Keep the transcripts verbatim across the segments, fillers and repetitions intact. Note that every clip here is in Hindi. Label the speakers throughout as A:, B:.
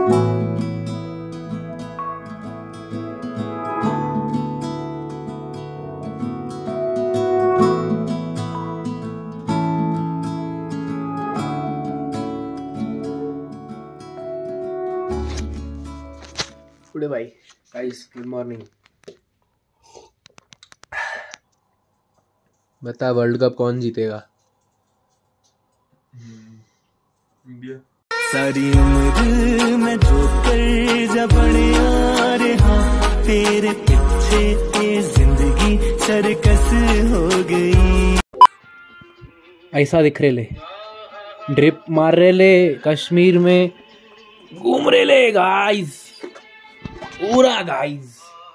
A: गुड भाई गाइस, गुड मॉर्निंग। बता वर्ल्ड कप कौन जीतेगा?
B: इंडिया। सारी उम्र में ठोकर जा बड़े आ रहा, तेरे पीछे ये जिंदगी सर्कस हो गई।
A: ऐसा दिख रहे ले, ड्रिप मार रहे ले, कश्मीर में घूम रहे ले गाइस, पूरा गाइस।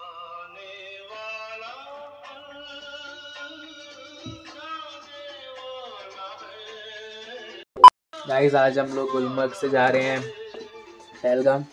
A: गाइस आज हम लोग गुलमर्ग से जा रहे हैं पहलगाम।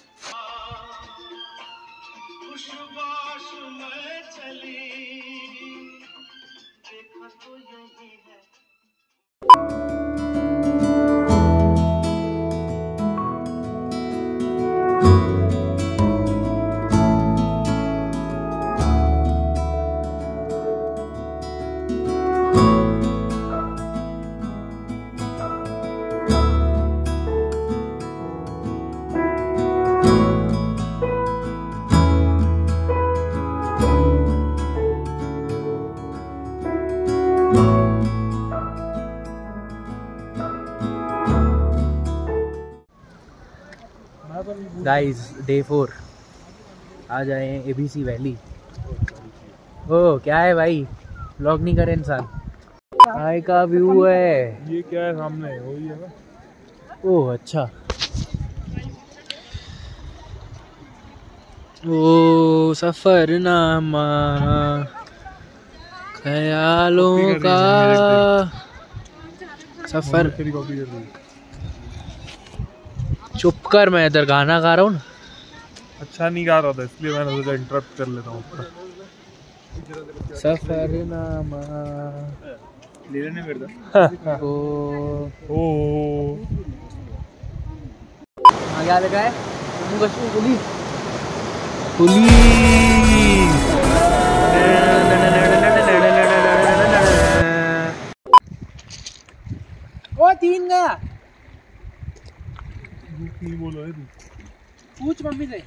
A: गाइस डे फोर, आ जाए एबीसी वैली। ओ क्या है भाई, व्लॉग नहीं करे इंसान। काय का व्यू है
B: ये, क्या है सामने वही है ना।
A: ओह अच्छा, ओ सफरनामा ख्यालों का सफर। चुप कर, मैं इधर गाना गा रहा हूँ ना।
B: अच्छा नहीं गा रहा था इसलिए मैंने सोचा इंटरप्ट कर लेता हूँ।
A: सफरनामा
B: ले लेने फिर तो।
A: ओ
B: ओ
A: क्या लगा है? पुलिस पुलिस ओ तीन गया।
B: नहीं बोलो है तू,
A: पूछ मम्मी से।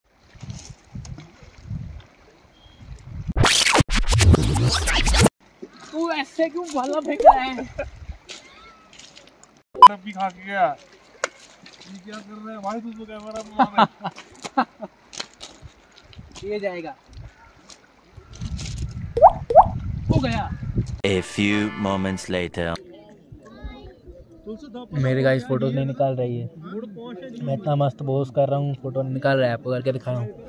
A: तू ऐसे क्यों भाला फेंक रहा है?
B: सब भी खा के गया। ये क्या कर रहा है भाई, तू तो कैमरा पे मार रहा है।
A: ये जाएगा, हो गया।
C: A few moments later.
A: मेरे गाइस फोटोज नहीं निकाल रही है, मैं इतना मस्त पोज कर रहा हूँ, फोटो नहीं निकाल रहा है। आपको करके दिखा रहा हूँ।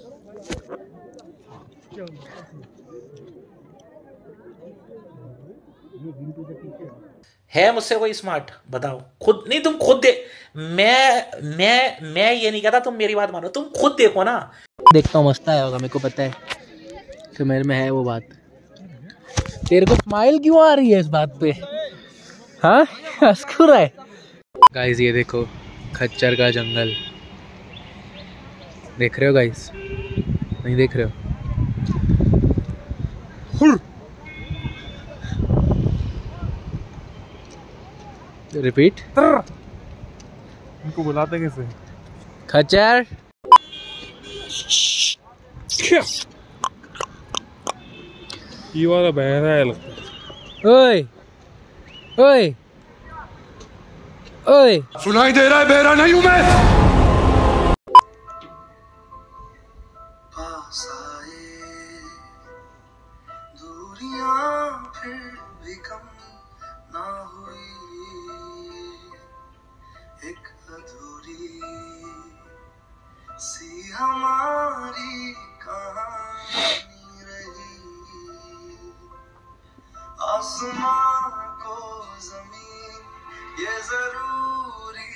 D: है मुझसे कोई स्मार्ट? बताओ खुद। नहीं तुम खुद दे, मैं मैं मैं ये नहीं कहता, तुम मेरी बात मानो, तुम खुद देखो ना।
A: देखता हूँ मस्त आया होगा, मेरे को पता है कि मेरे में है वो बात। तेरे को स्माइल क्यों आ रही है इस बात पे? हाँ हंस क्यों रहा है? गाइस ये देखो खच्चर का जंगल, देख रहे हो गाइस? नहीं देख रहे हो? रिपीट।
B: इनको बुलाते कैसे?
A: खच्चर।
B: ये वाला बहरा है लगता है।
A: ओए ओए ओए,
B: सुनाई दे रहा है? बहरा नहीं हूं मैं। पास आए दूरियां फिर भी कम ना हुई, एक अधूरी सी हमारी कहानी रही। आसमां को जमीन ये जरूरी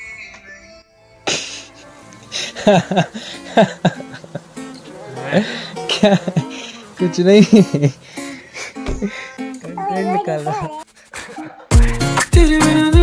B: नहीं।
A: क्या? कुछ नहीं, कंटेंट निकाल रहा।